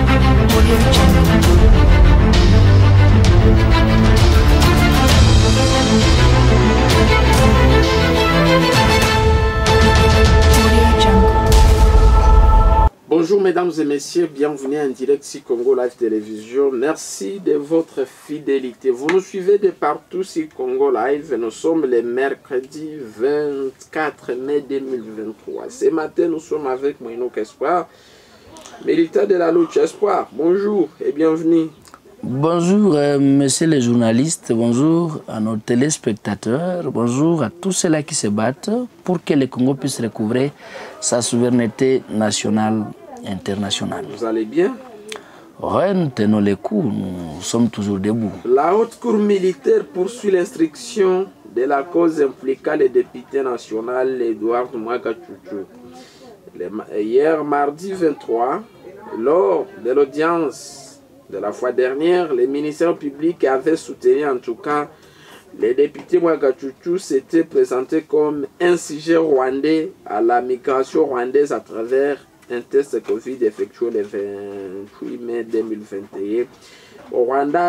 Bonjour mesdames et messieurs, bienvenue en direct sur Congo Live Télévision. Merci de votre fidélité. Vous nous suivez de partout sur Congo Live. Nous sommes le mercredi 24 mai 2023. Ce matin, nous sommes avec Moïno Espoir, militant de la lutte Espoir. Bonjour et bienvenue. Bonjour messieurs les journalistes, bonjour à nos téléspectateurs, bonjour à tous ceux-là qui se battent pour que le Congo puisse recouvrer sa souveraineté nationale et internationale. Vous allez bien? Ouais, nous tenons les coups, nous sommes toujours debout. La haute cour militaire poursuit l'instruction de la cause impliquant le député national Edouard Mwagachuchu. Hier, mardi 23, lors de l'audience de la fois dernière, les ministères publics avaient soutenu, en tout cas, les députés Mwagachuchu s'étaient présentés comme un sujet rwandais à la migration rwandaise à travers un test Covid effectué le 28 mai 2021 au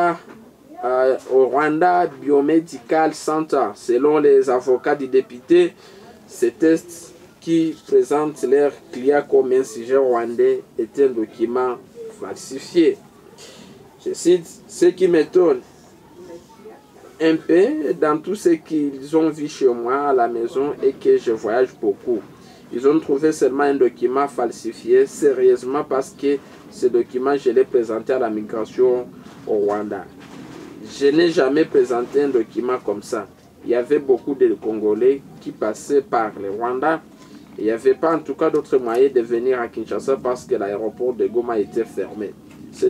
Rwanda Biomedical Center. Selon les avocats du député, ces tests qui présentent leurs clients comme un sujet rwandais est un document falsifié. Je cite, ce qui m'étonne un peu dans tout ce qu'ils ont vu chez moi à la maison et que je voyage beaucoup. Ils ont trouvé seulement un document falsifié, sérieusement, parce que ce document, je l'ai présenté à la migration au Rwanda. Je n'ai jamais présenté un document comme ça. Il y avait beaucoup de Congolais qui passaient par le Rwanda. Il n'y avait pas en tout cas d'autre moyen de venir à Kinshasa parce que l'aéroport de Goma était fermé. Ce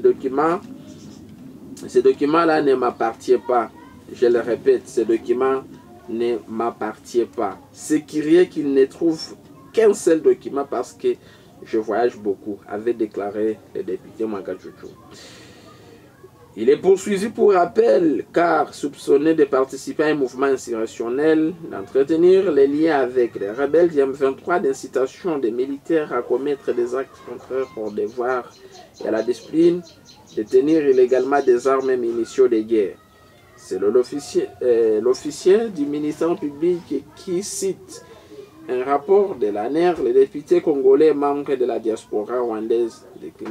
document-là ne m'appartient pas. Je le répète, ce document ne m'appartient pas. C'est curieux qu'il ne trouve qu'un seul document parce que je voyage beaucoup, avait déclaré le député Mwagachuchu. Il est poursuivi pour rappel car soupçonné de participer à un mouvement insurrectionnel, d'entretenir les liens avec les rebelles du M23, d'incitation des militaires à commettre des actes contraires au devoir et à la discipline, de tenir illégalement des armes et munitions de guerre. C'est l'officier du ministère public qui cite un rapport de l'ANER, le député congolais membre de la diaspora rwandaise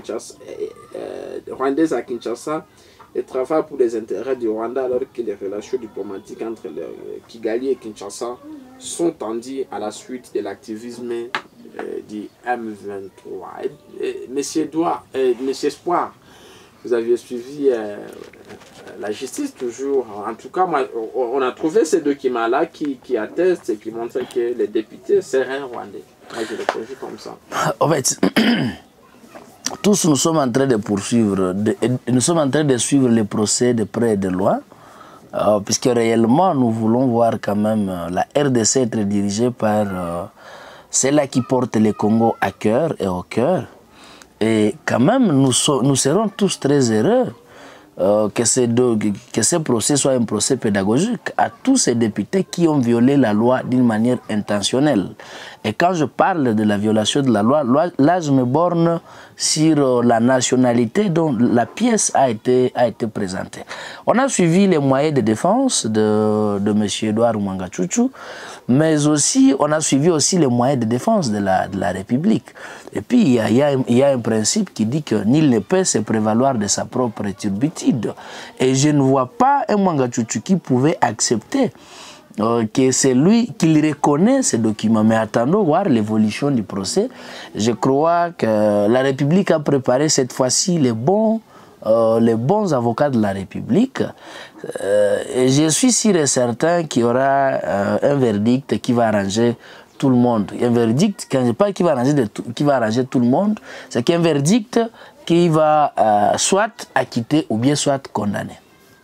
à Kinshasa et travaille pour les intérêts du Rwanda alors que les relations diplomatiques entre Kigali et Kinshasa sont tendues à la suite de l'activisme du M23. Monsieur Espoir, vous aviez suivi la justice toujours. En tout cas, moi, on a trouvé ces documents-là qui attestent et qui montrent que les députés seraient rwandais. Moi, je l'ai connu comme ça. En fait, tous nous sommes en train de poursuivre, nous sommes en train de suivre les procès de près et de loin, puisque réellement, nous voulons voir quand même la RDC être dirigée par celle-là qui porte le Congo à cœur et au cœur. Et quand même, nous serons tous très heureux que ce procès soit un procès pédagogique à tous ces députés qui ont violé la loi d'une manière intentionnelle. Et quand je parle de la violation de la loi, là je me borne sur la nationalité dont la pièce a été présentée. On a suivi les moyens de défense de M. Edouard Mwagachuchu, mais aussi on a suivi aussi les moyens de défense de la République. Et puis il y a un principe qui dit que nul ne peut se prévaloir de sa propre turpitude. Et je ne vois pas un Mwagachuchu qui pouvait accepter que c'est lui qui reconnaît ces documents. Mais attendons voir l'évolution du procès. Je crois que la République a préparé cette fois-ci les bons avocats de la République. Et je suis sûr et certain qu'il y aura un verdict qui va arranger tout le monde. Un verdict, quand je ne dis pas qui va arranger tout le monde, c'est qu'un verdict qui va soit acquitter ou bien soit condamner.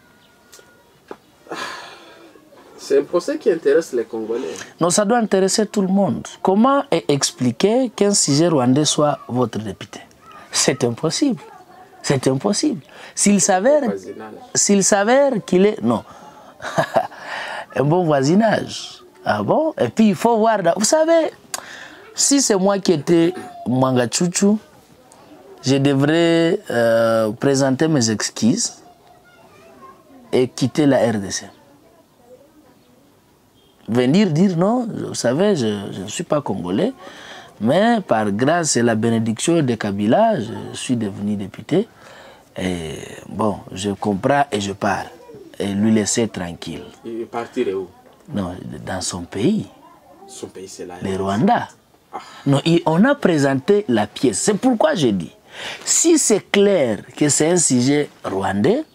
C'est un procès qui intéresse les Congolais. Non, ça doit intéresser tout le monde. Comment expliquer qu'un sujet rwandais soit votre député? C'est impossible. C'est impossible. S'il s'avère qu'il est... Non. Un bon voisinage. Ah bon? Et puis il faut voir... Vous savez, si c'est moi qui étais Mwagachuchu, je devrais présenter mes excuses et quitter la RDC. Venir dire non, vous savez, je ne suis pas congolais, mais par grâce et la bénédiction de Kabila, je suis devenu député. Et bon, je comprends et je pars. Et lui laisser tranquille. Il partirait où? Non, dans son pays. Son pays, c'est là. Le Rwanda. Non, on a présenté la pièce. C'est pourquoi je dis, si c'est clair que c'est un sujet rwandais,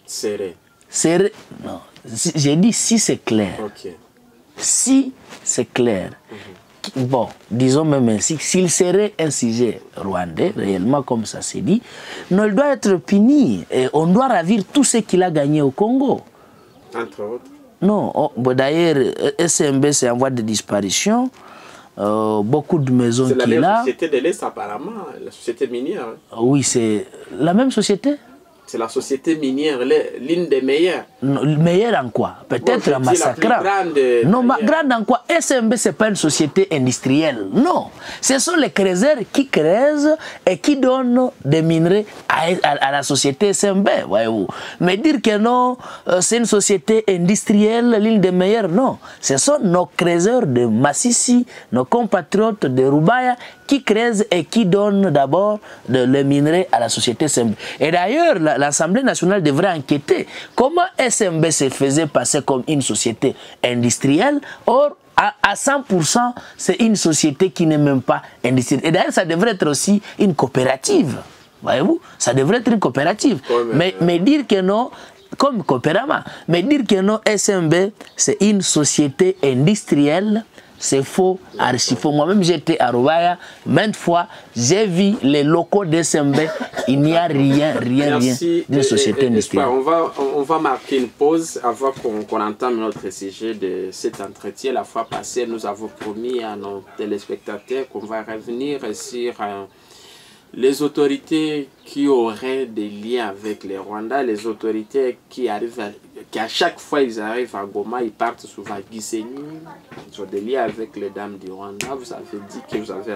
non, j'ai dit si c'est clair. Okay. Si c'est clair, bon, disons même ainsi, s'il serait un sujet rwandais, réellement comme ça s'est dit, non, il doit être puni et on doit ravir tout ce qu'il a gagné au Congo. Entre autres. Non, bon, d'ailleurs, SMB c'est en voie de disparition. Beaucoup de maisons qu'il a. C'est la même société de l'Est apparemment, la société minière. Oui, c'est la même société. C'est la société minière, l'une des meilleures. Meilleure en quoi? Peut-être en massacrant. Non, grande en quoi? SMB, ce n'est pas une société industrielle. Non. Ce sont les creuseurs qui creusent et qui donnent des minerais à la société SMB, voyez-vous. Mais dire que non, c'est une société industrielle, l'une des meilleures, non. Ce sont nos creuseurs de Massissi, nos compatriotes de Rubaya, qui creusent et qui donnent d'abord les minerais à la société SMB. Et d'ailleurs, l'Assemblée nationale devrait enquêter comment SMB se faisait passer comme une société industrielle. Or, à 100%, c'est une société qui n'est même pas industrielle. Et d'ailleurs, ça devrait être aussi une coopérative. Voyez-vous, ça devrait être une coopérative. Mais dire que non, comme Coopérama, mais dire que non, SMB, c'est une société industrielle, c'est faux, archi faux. Moi-même, j'étais à Roubaïa, maintes fois, j'ai vu les locaux d'SMB, il n'y a rien d'une société industrielle. On va marquer une pause avant qu'on entame notre sujet de cet entretien. La fois passée, nous avons promis à nos téléspectateurs qu'on va revenir sur les autorités qui auraient des liens avec les Rwandais, les autorités qui arrivent, à chaque fois ils arrivent à Goma, ils partent souvent à Gisenyi, ils ont des liens avec les dames du Rwanda. Vous avez dit que vous avez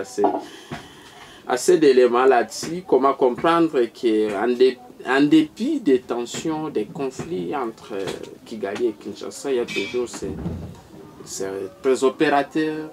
assez d'éléments là-dessus. Comment comprendre qu'en dépit des tensions, des conflits entre Kigali et Kinshasa, il y a toujours ces opérateurs.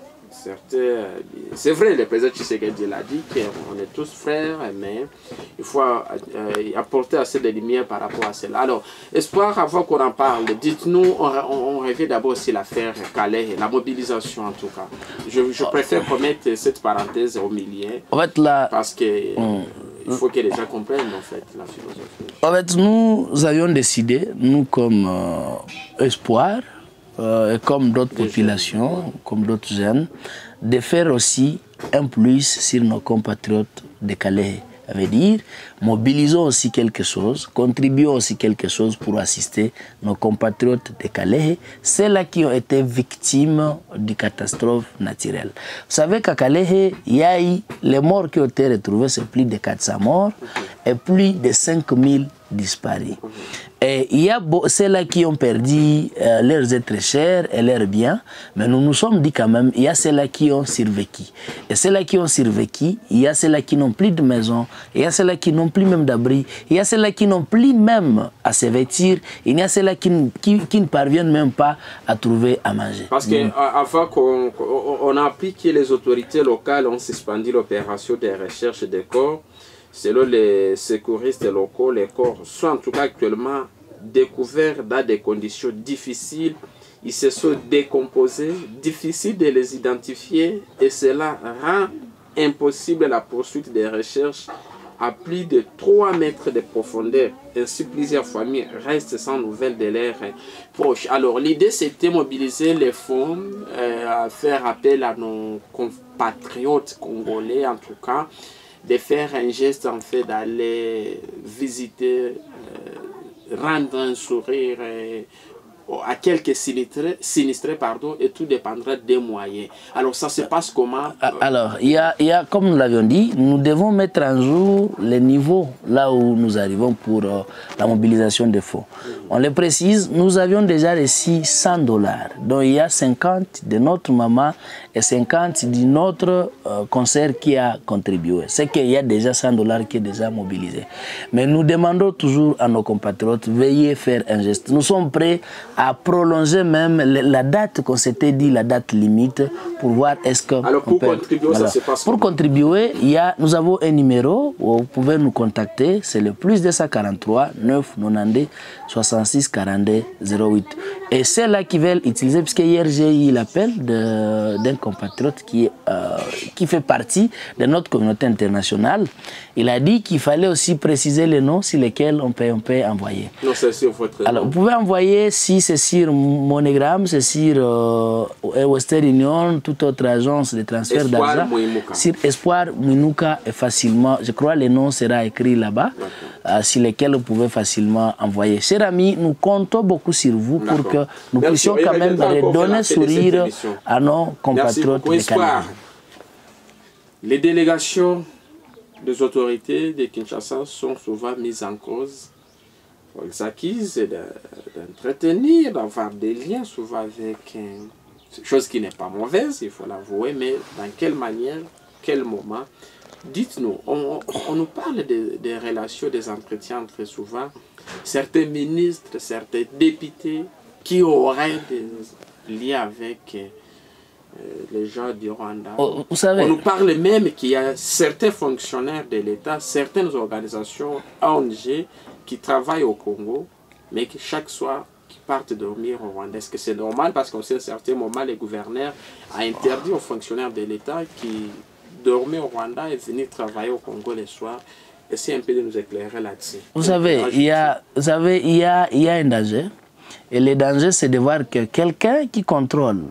C'est vrai, le président Tshisekedi l'a dit qu'on est tous frères, mais il faut apporter assez de lumière par rapport à cela. Alors, Espoir, avant qu'on en parle, dites-nous, on revient d'abord sur l'affaire Calais, la mobilisation en tout cas. Je préfère remettre cette parenthèse au milieu, en fait, là, parce que il faut que les gens comprennent en fait la philosophie. En fait, nous avions décidé, nous comme Espoir, comme d'autres populations, comme d'autres jeunes, de faire aussi un plus sur nos compatriotes de Calais. Ça veut dire, mobilisons aussi quelque chose, contribuons aussi quelque chose pour assister nos compatriotes de Calais, ceux-là qui ont été victimes de catastrophes naturelles. Vous savez qu'à Calais, il y a eu les morts qui ont été retrouvés, c'est plus de 400 morts et plus de 5000 disparus. Et il y a ceux-là qui ont perdu leurs êtres chers et leurs biens, mais nous nous sommes dit quand même, il y a ceux-là qui ont survécu. Et ceux-là qui ont survécu, il y a ceux-là qui n'ont plus de maison, il y a ceux-là qui n'ont plus même d'abri, il y a ceux-là qui n'ont plus même à se vêtir, il y a ceux-là qui ne parviennent même pas à trouver à manger. Parce qu'avant qu'on a appris que les autorités locales ont suspendu l'opération de recherche des corps, selon les secouristes locaux, les corps sont en tout cas actuellement découverts dans des conditions difficiles. Ils se sont décomposés, difficile de les identifier et cela rend impossible la poursuite des recherches à plus de 3 mètres de profondeur. Ainsi, plusieurs familles restent sans nouvelles de leurs proches. Alors, l'idée, c'était mobiliser les fonds, faire appel à nos compatriotes congolais, en tout cas, de faire un geste en fait d'aller visiter, rendre un sourire à quelques sinistrés, pardon, et tout dépendra des moyens. Alors ça se passe comment? Alors, il y a, comme nous l'avions dit, nous devons mettre en jour les niveaux là où nous arrivons pour la mobilisation des fonds. On le précise, nous avions déjà reçu $100. Donc il y a 50 de notre maman et 50 de notre concert qui a contribué. C'est qu'il y a déjà $100 qui est déjà mobilisé. Mais nous demandons toujours à nos compatriotes, veuillez faire un geste. Nous sommes prêts à prolonger même la date qu'on s'était dit, la date limite, pour voir est-ce que... Alors pour contribuer, voilà. Ça se passe pour contribuer, nous avons un numéro où vous pouvez nous contacter, c'est le +243 992 66 42 08. Et c'est là qui veulent utiliser, puisque hier j'ai eu l'appel d'un compatriote qui fait partie de notre communauté internationale. Il a dit qu'il fallait aussi préciser les noms sur lesquels on peut envoyer. Non, c'est sur votre Alors, vous pouvez envoyer, si c'est sur MoneyGram, c'est sur Western Union, toute autre agence de transfert d'argent. Sur Espoir Mwinuka, facilement, je crois le nom sera écrit là-bas, sur lesquels vous pouvez facilement envoyer. Chers amis, nous comptons beaucoup sur vous pour que nous puissions quand même redonner sourire à nos compatriotes de Canada. Les délégations des autorités de Kinshasa sont souvent mises en cause. Ils accusent d'entretenir, d'avoir des liens souvent avec... chose qui n'est pas mauvaise, il faut l'avouer, mais dans quelle manière, quel moment? Dites-nous, on nous parle des relations, des entretiens très souvent. Certains ministres, certains députés qui auraient des liens avec les gens du Rwanda. Vous savez, on nous parle même qu'il y a certains fonctionnaires de l'État, certaines organisations ONG qui travaillent au Congo, mais qui chaque soir qui partent dormir au Rwanda. Est-ce que c'est normal? Parce qu'à un certain moment, le gouverneur a interdit aux fonctionnaires de l'État qui dormaient au Rwanda et venaient travailler au Congo les soirs. Essayez un peu de nous éclairer là-dessus. Vous savez, il y a un danger. Et le danger, c'est de voir que quelqu'un qui contrôle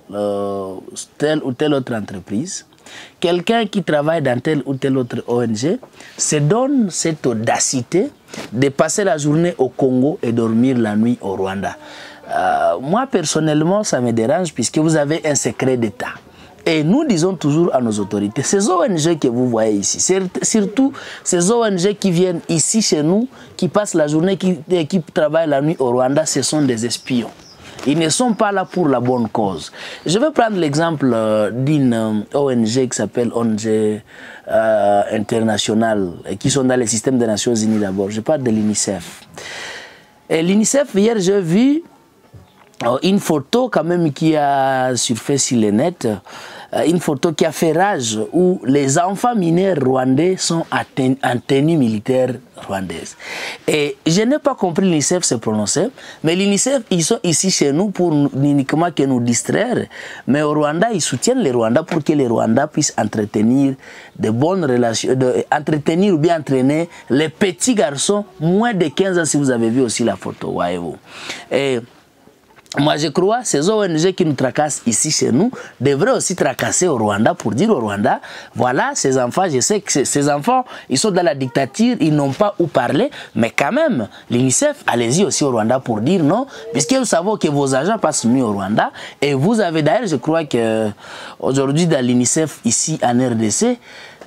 telle ou telle autre entreprise, quelqu'un qui travaille dans telle ou telle autre ONG, se donne cette audacité de passer la journée au Congo et dormir la nuit au Rwanda. Moi, personnellement, ça me dérange puisque vous avez un secret d'État. Et nous disons toujours à nos autorités, ces ONG que vous voyez ici, surtout ces ONG qui viennent ici chez nous, qui passent la journée, qui travaillent la nuit au Rwanda, ce sont des espions. Ils ne sont pas là pour la bonne cause. Je vais prendre l'exemple d'une ONG qui s'appelle ONG internationale, qui sont dans le système des Nations Unies d'abord. Je parle de l'UNICEF. Et l'UNICEF, hier, j'ai vu une photo quand même qui a surfé sur le net, une photo qui a fait rage où les enfants mineurs rwandais sont en tenue militaire rwandaise. Et je n'ai pas compris l'UNICEF se prononcer, mais l'UNICEF, ils sont ici chez nous pour uniquement que nous distraire. Mais au Rwanda, ils soutiennent les Rwandais pour que les Rwandais puissent entretenir de bonnes relations, entretenir ou bien entraîner les petits garçons, moins de 15 ans, si vous avez vu aussi la photo, voyez-vous. Et moi, je crois que ces ONG qui nous tracassent ici chez nous devraient aussi tracasser au Rwanda pour dire au Rwanda, voilà, ces enfants, je sais que ces enfants, ils sont dans la dictature, ils n'ont pas où parler, mais quand même, l'UNICEF, allez-y aussi au Rwanda pour dire non, puisque nous savons que vos agents passent mieux au Rwanda, et vous avez d'ailleurs, je crois qu'aujourd'hui dans l'UNICEF, ici en RDC,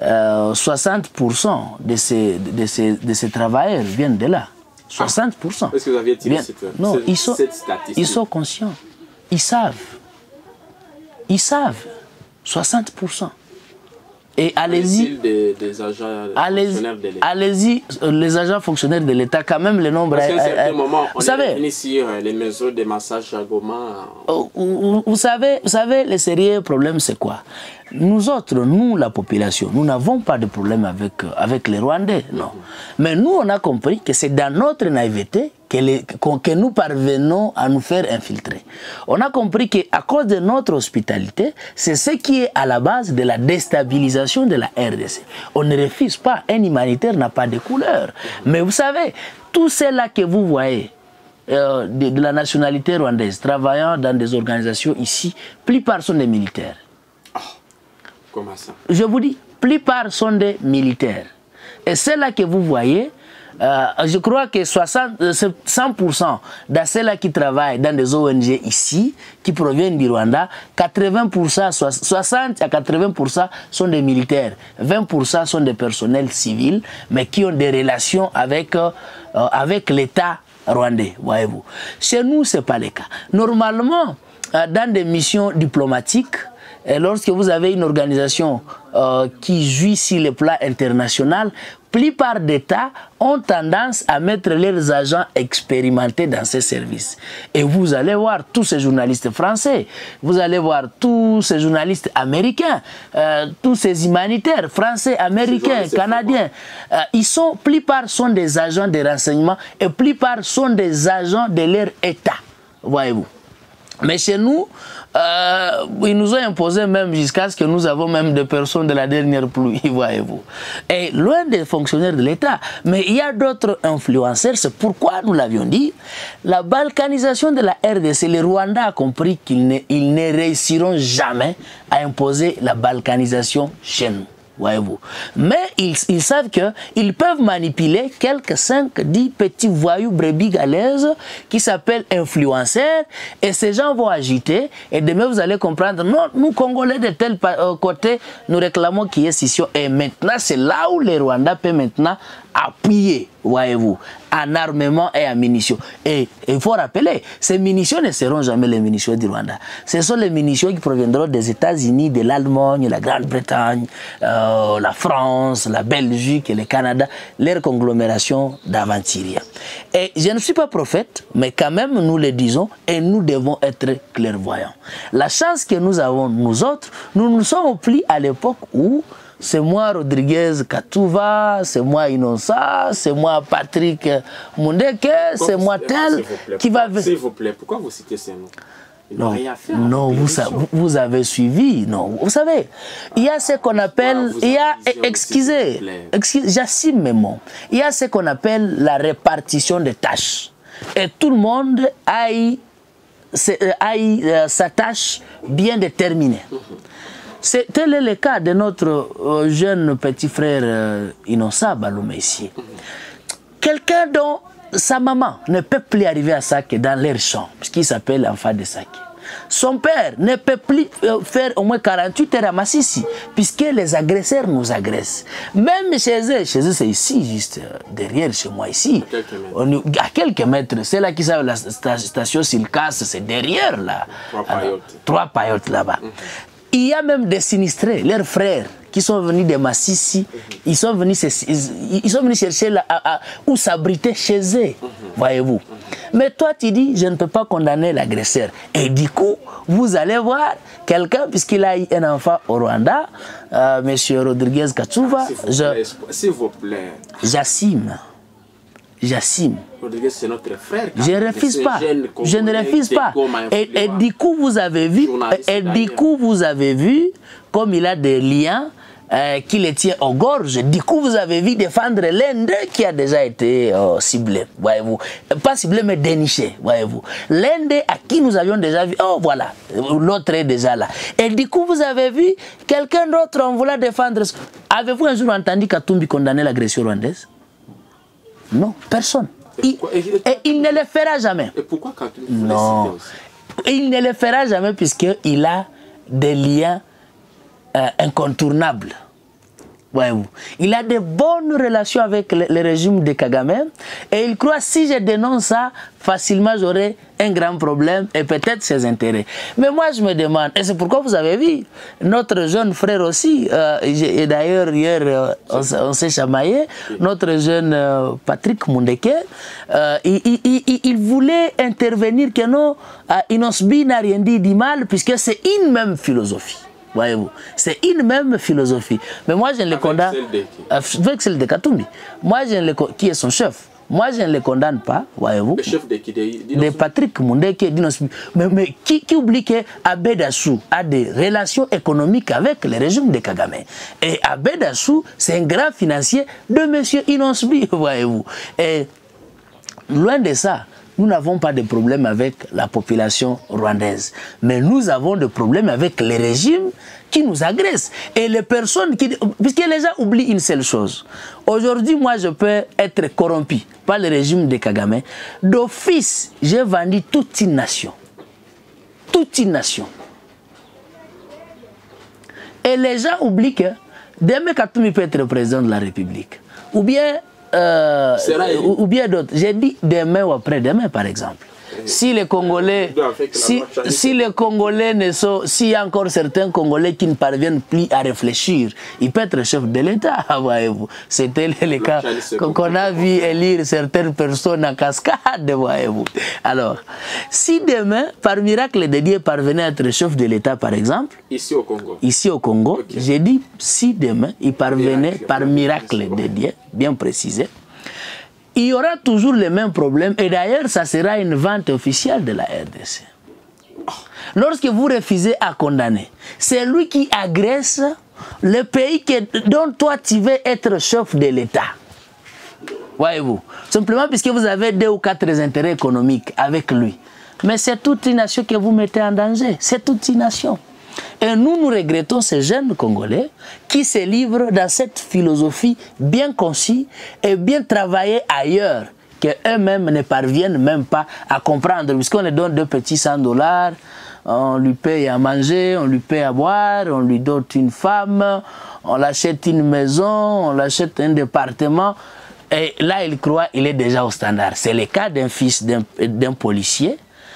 60% de ces travailleurs viennent de là. 60%. Est-ce que vous aviez tiré cette statistique? Ils sont conscients. Ils savent. Ils savent. 60%. Et allez-y. Des agents fonctionnaires de l'État. Allez-y, les agents fonctionnaires de l'État, quand même, le nombre... Parce qu'à un certain moment, on est venu sur les mesures de massage à Goma. Vous savez, le sérieux problème, c'est quoi? Nous autres, nous, la population, nous n'avons pas de problème avec les Rwandais, non. Mais nous, on a compris que c'est dans notre naïveté que nous parvenons à nous faire infiltrer. On a compris qu'à cause de notre hospitalité, c'est ce qui est à la base de la déstabilisation de la RDC. On ne refuse pas, un humanitaire n'a pas de couleur. Mais vous savez, tous ceux-là que vous voyez, de la nationalité rwandaise, travaillant dans des organisations ici, plupart sont des militaires. Comment ça? Je vous dis, plupart sont des militaires. Et ceux-là que vous voyez, Je crois que 100% de ceux-là qui travaillent dans des ONG ici, qui proviennent du Rwanda, 80%, 60 à 80% sont des militaires, 20% sont des personnels civils, mais qui ont des relations avec l'État rwandais, voyez-vous. Chez nous, ce n'est pas le cas. Normalement, dans des missions diplomatiques, et lorsque vous avez une organisation qui jouit sur le plan international, plupart d'États ont tendance à mettre leurs agents expérimentés dans ces services. Et vous allez voir tous ces journalistes français, vous allez voir tous ces journalistes américains, tous ces humanitaires français, américains, canadiens. Plupart sont des agents de renseignement et plupart sont des agents de leur État, voyez-vous. Mais chez nous, ils nous ont imposé même jusqu'à ce que nous avons même des personnes de la dernière pluie, voyez-vous. Et loin des fonctionnaires de l'État. Mais il y a d'autres influenceurs, c'est pourquoi nous l'avions dit, la balkanisation de la RDC, le Rwanda a compris qu'ils ne réussiront jamais à imposer la balkanisation chez nous. Voyez-vous. Mais ils savent qu'ils peuvent manipuler quelques 5-10 petits voyous brebis galaises qui s'appellent influenceurs et ces gens vont agiter et demain vous allez comprendre, non, nous Congolais de tel côté, nous réclamons qu'il y ait scission et maintenant c'est là où les Rwandais peuvent maintenant appuyer, voyez-vous, en armement et en munitions. Et il faut rappeler, ces munitions ne seront jamais les munitions du Rwanda. Ce sont les munitions qui proviendront des États-Unis, de l'Allemagne, la Grande-Bretagne, la France, la Belgique et le Canada, leur conglomération d'aventuriers. Et je ne suis pas prophète, mais quand même nous le disons et nous devons être clairvoyants. La chance que nous avons, nous autres, nous nous sommes pris à l'époque où c'est moi Rodriguez Katouva, c'est moi Innocent, c'est moi Patrick Mundeke, c'est moi tel qui va... S'il vous plaît, pourquoi vous citez ces noms? Non, non, vous avez suivi. Non, vous savez, il y a ce qu'on appelle, excusez, j'assume mes mots. Il y a ce qu'on appelle la répartition des tâches. Et tout le monde a sa tâche bien déterminée. Tel est le cas de notre jeune petit frère Innocent Baloumé ici. Quelqu'un dont sa maman ne peut plus arriver à Saké dans leur champ, puisqu'il s'appelle l'enfant de Saké. Son père ne peut plus faire au moins 48 heures à Massissi, puisque les agresseurs nous agressent. Même chez eux c'est ici, juste derrière chez moi ici. À quelques mètres, c'est là qu'ils savent la station Silkas, c'est derrière là. 3 paillotes là-bas. Il y a même des sinistrés, leurs frères, qui sont venus de Massissi, ils sont venus chercher où s'abriter chez eux, voyez-vous. Mais toi, tu dis, je ne peux pas condamner l'agresseur. Et du coup, vous allez voir quelqu'un, puisqu'il a eu un enfant au Rwanda, M. Rodriguez Katouva, s'il vous plaît. J'assume. Rodriguez, c'est notre frère. Je ne refuse pas. Je ne refuse pas. Et du coup, vous avez vu, comme il a des liens qui les tient aux gorges. Du coup, vous avez vu défendre l'un d'eux qui a déjà été ciblé, voyez-vous. Pas ciblé, mais déniché, voyez-vous. L'un d'eux à qui nous avions déjà vu, oh voilà, l'autre est déjà là. Et du coup, vous avez vu quelqu'un d'autre, on voulait défendre. Avez-vous un jour entendu Katumbi condamner l'agression rwandaise? Non, personne. Et il ne le fera jamais. Et pourquoi Katumbi? Non. Il ne le fera jamais puisqu'il a des liens incontournables. Voyez-vous. Il a de bonnes relations avec le régime de Kagame et il croit si je dénonce ça, facilement j'aurai un grand problème et peut-être ses intérêts. Mais moi je me demande, et c'est pourquoi vous avez vu, notre jeune frère aussi, et d'ailleurs hier on s'est chamaillé, notre jeune Patrick Mundeke, il voulait intervenir que non, Inosbi n'a rien dit du mal puisque c'est une même philosophie. Voyez-vous, c'est une même philosophie. Mais moi, je ne le condamne avec celle de Katumbi. Moi, je ne le qui est son chef. Moi, je ne le condamne pas, voyez-vous. Le chef de qui? De Patrick Mundeke, mais qui oublie qu'Abédassou a des relations économiques avec le régime de Kagame. Et Abédassou, c'est un grand financier de M. Inosbi, voyez-vous. Et loin de ça, nous n'avons pas de problème avec la population rwandaise. Mais nous avons des problèmes avec les régimes qui nous agressent. Et les personnes qui... Puisque les gens oublient une seule chose. Aujourd'hui, moi, je peux être corrompu par le régime de Kagame. D'office, j'ai vendu toute une nation. Toute une nation. Et les gens oublient que Deme Katoumi peut être président de la République. Ou bien d'autres. J'ai dit demain ou après-demain, par exemple. Si les Congolais, si les Congolais ne sont, s'il y a encore certains Congolais qui ne parviennent plus à réfléchir, il peut être chef de l'État, voyez-vous. C'était le cas qu'on a vu élire certaines personnes en cascade, voyez-vous. Alors, si demain, par miracle de Dieu, parvenait à être chef de l'État, par exemple, ici au Congo, okay. J'ai dit, si demain, il parvenait par miracle de Dieu, bien précisé, il y aura toujours les mêmes problèmes et d'ailleurs, ça sera une vente officielle de la RDC. Lorsque vous refusez à condamner, c'est lui qui agresse le pays dont toi tu veux être chef de l'État. Voyez-vous, simplement puisque vous avez 2 ou 4 intérêts économiques avec lui. Mais c'est toute une nation que vous mettez en danger, c'est toute une nation. Et nous regrettons ces jeunes Congolais qui se livrent dans cette philosophie bien conçue et bien travaillée ailleurs, qu'eux-mêmes ne parviennent même pas à comprendre. Puisqu'on leur donne 2 petits $100, on lui paye à manger, on lui paye à boire, on lui donne une femme, on l'achète une maison, on l'achète un département. Et là, il croit qu'il est déjà au standard. C'est le cas d'un fils d'un policier.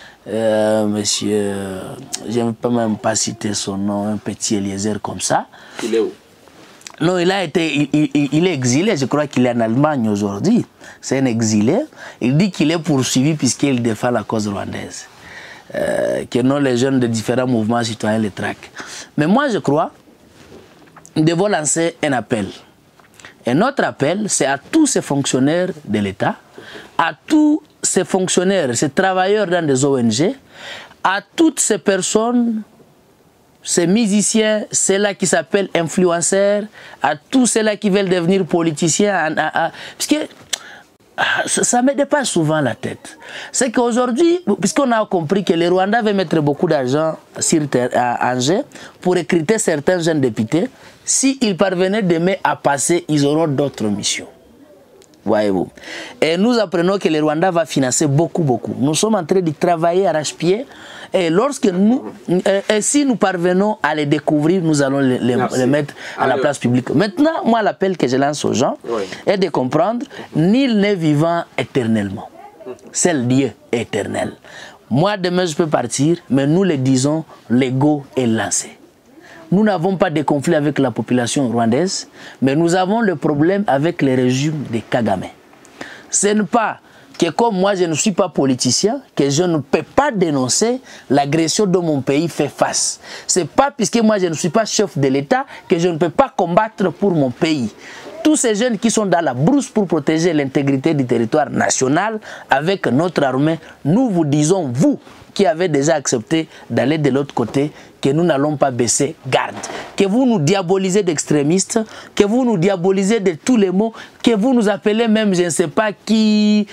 Monsieur, je ne peux même pas citer son nom, un petit Eliezer comme ça. Il est où? Non, il est exilé, je crois qu'il est en Allemagne aujourd'hui. C'est un exilé. Il dit qu'il est poursuivi puisqu'il défend la cause rwandaise. Que non, les jeunes de différents mouvements citoyens les traquent. Mais moi, je crois, nous devons lancer un appel. Et notre appel, c'est à tous ces fonctionnaires de l'État, à tous ces fonctionnaires, ces travailleurs dans des ONG, à toutes ces personnes, ces musiciens, ceux-là qui s'appellent influenceurs, à tous ceux-là qui veulent devenir politiciens, parce que ça me dépasse souvent la tête. C'est qu'aujourd'hui, puisqu'on a compris que les Rwandais veulent mettre beaucoup d'argent à Angers pour recruter certains jeunes députés, s'ils parvenaient demain à passer, ils auront d'autres missions. Voyez-vous. Et nous apprenons que le Rwanda va financer beaucoup. Nous sommes en train de travailler arrache-pied. Et lorsque si nous parvenons à les découvrir, nous allons les mettre à la place publique. Maintenant, moi, l'appel que je lance aux gens est de comprendre, nul n'est vivant éternellement. Seul Dieu est éternel. Moi, demain, je peux partir, mais nous le disons, l'ego est lancé. Nous n'avons pas de conflit avec la population rwandaise, mais nous avons le problème avec le régime de Kagame. Ce n'est pas que comme moi je ne suis pas politicien, que je ne peux pas dénoncer l'agression dont mon pays fait face. Ce n'est pas puisque moi je ne suis pas chef de l'État que je ne peux pas combattre pour mon pays. Tous ces jeunes qui sont dans la brousse pour protéger l'intégrité du territoire national avec notre armée, nous vous disons, vous qui avez déjà accepté d'aller de l'autre côté, que nous n'allons pas baisser garde. Que vous nous diabolisez d'extrémistes, que vous nous diabolisez de tous les mots, que vous nous appelez même, je ne sais pas qui,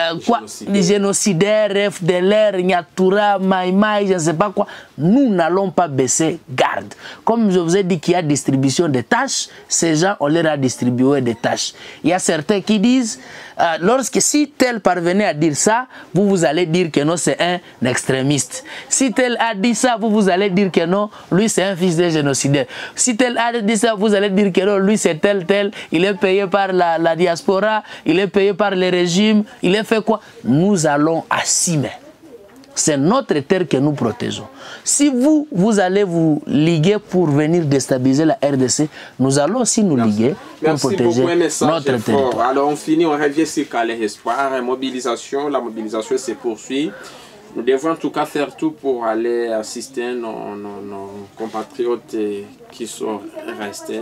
génocidaires, FDLR, Nyatura, Maïmaï, je ne sais pas quoi. Nous n'allons pas baisser garde. Comme je vous ai dit qu'il y a distribution des tâches, ces gens, on leur a distribué des tâches. Il y a certains qui disent, si tel parvenait à dire ça, vous allez dire que non, c'est un extrémiste. Si tel a dit ça, vous allez dire que non, lui c'est un fils de génocidaire. Si tel a dit ça, vous allez dire que non, lui c'est tel, il est payé par la diaspora, il est payé par les régimes, il est fait quoi? Nous allons assumer. C'est notre terre que nous protégeons. Si vous allez vous liguer pour venir déstabiliser la RDC, nous allons aussi nous liguer pour protéger notre territoire. Alors on finit, on revient sur Calais Espoir, la mobilisation se poursuit. Nous devons en tout cas faire tout pour aller assister nos compatriotes qui sont restés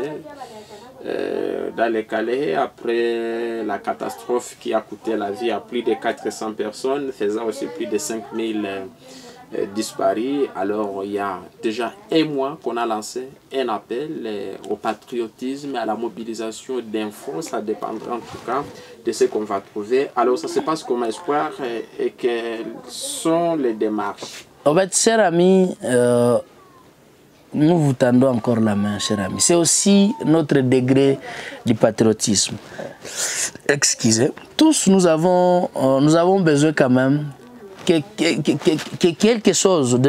dans les Calais après la catastrophe qui a coûté la vie à plus de 400 personnes, faisant aussi plus de 5000 disparu. Alors il y a déjà un mois qu'on a lancé un appel au patriotisme, à la mobilisation d'infos. Ça dépendra en tout cas de ce qu'on va trouver. Alors ça se passe comme espoir et quelles sont les démarches? En fait, cher ami, nous vous tendons encore la main, cher ami. C'est aussi notre degré du patriotisme. Excusez. Tous nous avons besoin quand même que quelque chose,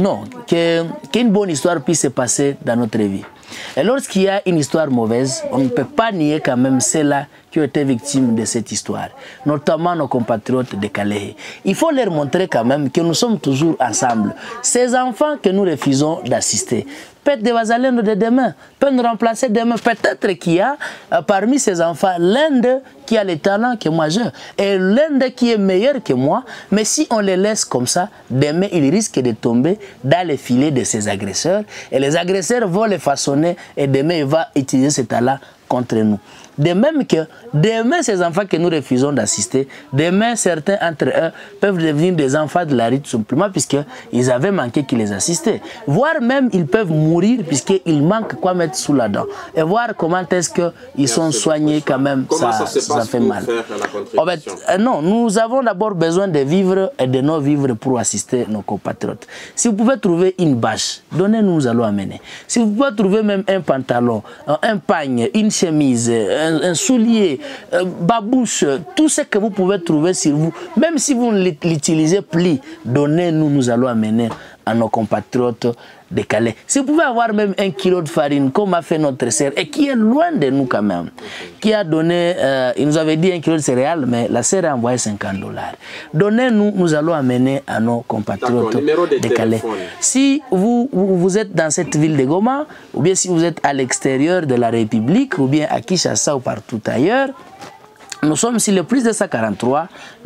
qu'une bonne histoire puisse se passer dans notre vie. Et lorsqu'il y a une histoire mauvaise, on ne peut pas nier quand même ceux-là qui ont été victimes de cette histoire, notamment nos compatriotes de Calais. Il faut leur montrer quand même que nous sommes toujours ensemble. Ces enfants que nous refusons d'assister, peut-être des vasalins de demain, peuvent nous remplacer demain. Peut-être qu'il y a parmi ces enfants l'un d'eux qui a les talents que moi j'ai, et l'un d'eux qui est meilleur que moi, mais si on les laisse comme ça, demain ils risquent de tomber dans les filets de ces agresseurs, et les agresseurs vont les façonner, et demain ils vont utiliser ces talents contre nous. De même que demain, ces enfants que nous refusons d'assister, demain, certains entre eux peuvent devenir des enfants de la rue tout simplement puisqu'ils avaient manqué qu'ils les assistaient. Voire même, ils peuvent mourir puisqu'ils manquent quoi mettre sous la dent. Et voir comment est-ce qu'ils sont soignés quand même, ça fait mal. En fait, non, nous avons d'abord besoin de vivres et de non-vivres pour assister nos compatriotes. Si vous pouvez trouver une bâche, donnez-nous, nous allons amener. Si vous pouvez trouver même un pantalon, un pagne, une chemise, un soulier, babouche, tout ce que vous pouvez trouver sur vous, même si vous l'utilisez plus, donnez-nous, nous allons amener à nos compatriotes de Calais. Si vous pouvez avoir même 1 kilo de farine, comme a fait notre sœur, et qui est loin de nous quand même, qui a donné, il nous avait dit 1 kilo de céréales, mais la sœur a envoyé $50. Donnez-nous, nous allons amener à nos compatriotes de Calais. Si vous êtes dans cette ville de Goma, ou bien si vous êtes à l'extérieur de la République, ou bien à Kinshasa ou partout ailleurs, nous sommes sur le plus de 143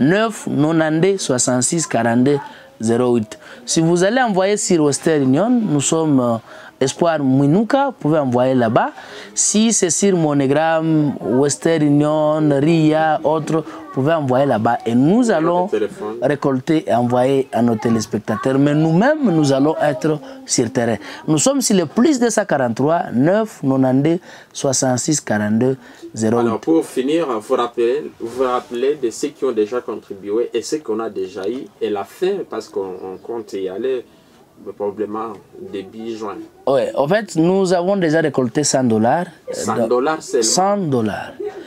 9 92 66 42 08. Si vous allez envoyer sur Western Union, nous sommes Espoir Mouinouka, vous pouvez envoyer là-bas. Si c'est sur Monogram, Western Union, RIA, autres, vous pouvez envoyer là-bas. Et nous allons récolter et envoyer à nos téléspectateurs. Mais nous-mêmes, nous allons être sur terrain. Nous sommes sur le plus de 143 9 92 66 42 08. Alors pour finir, vous rappelez de ceux qui ont déjà contribué et ceux qu'on a déjà eu. Et la fin, parce qu'on compte y aller probablement début juin. Oui, en fait, nous avons déjà récolté $100. $100 seulement. $100.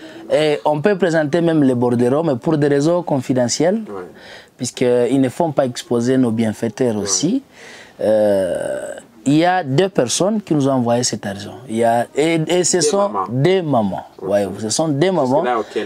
Et on peut présenter même les bordereaux, mais pour des raisons confidentielles, puisqu'ils ne font pas exposer nos bienfaiteurs aussi. Il y a 2 personnes qui nous ont envoyé cet argent. Et ce sont des mamans. Ouais, ce sont des mamans.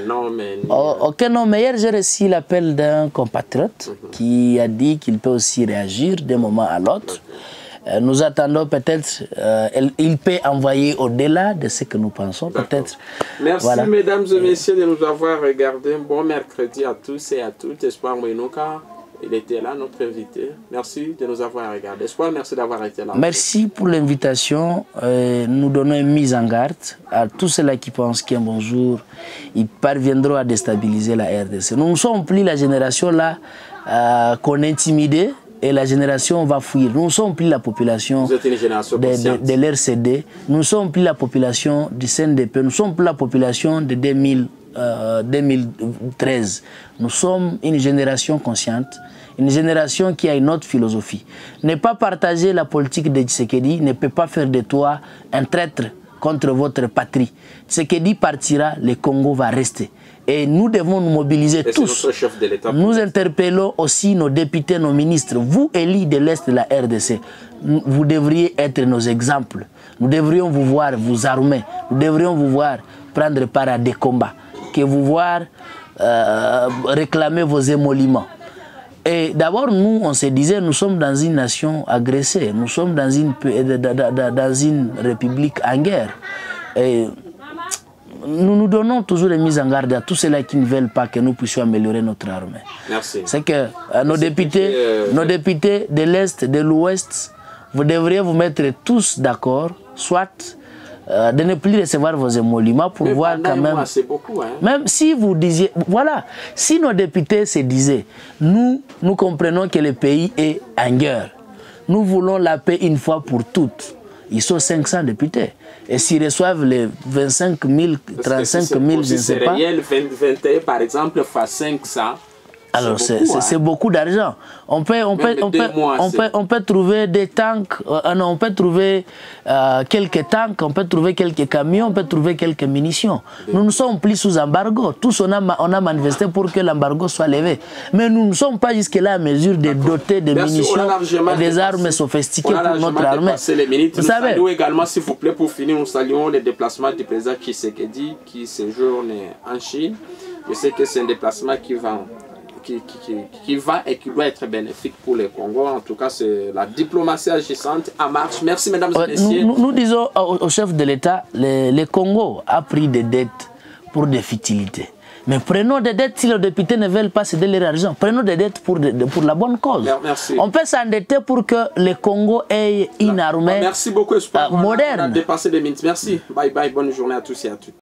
Aucun nom, mais hier j'ai reçu l'appel d'un compatriote qui a dit qu'il peut aussi réagir d'un moment à l'autre. Nous attendons peut-être, il peut envoyer au-delà de ce que nous pensons, peut-être. Merci mesdames et messieurs de nous avoir regardé. Bon mercredi à tous et à toutes. Espoir Mouinouka, il était là, notre invité. Merci de nous avoir regardé. Espoir, merci d'avoir été là. Merci pour l'invitation. Nous donnons une mise en garde à tous ceux-là qui pensent qu'un bon jour, ils parviendront à déstabiliser la RDC. Nous ne sommes plus la génération là qu'on intimidait. Et la génération va fuir. Nous ne sommes plus la population de l'RCD, nous ne sommes plus la population du CNDP, nous ne sommes plus la population de 2013. Nous sommes une génération consciente, une génération qui a une autre philosophie. Ne pas partager la politique de Tshisekedi ne peut pas faire de toi un traître contre votre patrie. Tshisekedi partira, le Congo va rester. Et nous devons nous mobiliser tous. Nous interpellons aussi nos députés, nos ministres. Vous, élus de l'Est de la RDC, vous devriez être nos exemples. Nous devrions vous voir vous armer. Nous devrions vous voir prendre part à des combats. Que vous voir réclamer vos émoluments. Et d'abord, nous, on se disait, nous sommes dans une nation agressée. Nous sommes dans une république en guerre. Et nous nous donnons toujours des mises en garde à tous ceux-là qui ne veulent pas que nous puissions améliorer notre armée. Merci. C'est que nos députés de l'Est, de l'Ouest, vous devriez vous mettre tous d'accord, soit de ne plus recevoir vos émoluments pour mais voir quand même... C'est beaucoup, hein. Même si vous disiez... Voilà, si nos députés se disaient, nous comprenons que le pays est en guerre. Nous voulons la paix une fois pour toutes. Ils sont 500 députés. Et s'ils reçoivent les 25 000, 35 000, je ne sais pas... C'est réel, 21 par exemple, fois 500... Alors c'est beaucoup d'argent. On peut trouver des tanks, on peut trouver quelques tanks, on peut trouver quelques camions, on peut trouver quelques munitions. Nous ne sommes plus sous embargo. Tous on a manifesté pour que l'embargo soit levé. Mais nous ne sommes pas jusque-là à mesure de doter de munitions et des armes sophistiquées pour notre armée. Vous savez, nous également, s'il vous plaît, pour finir, nous saluons les déplacements du président Tshisekedi qui séjourne en Chine. Je sais que c'est un déplacement qui va et qui doit être bénéfique pour le Congo. En tout cas, c'est la diplomatie agissante en marche. Merci, mesdames et messieurs. Nous disons au chef de l'État, le Congo a pris des dettes pour des futilités. Mais prenons des dettes si les députés ne veulent pas céder leur argent. Prenons des dettes pour la bonne cause. Merci. On peut s'endetter pour que le Congo ait une armée Merci beaucoup, moderne. On a dépassé les minutes. Merci. Bye bye. Bonne journée à tous et à toutes.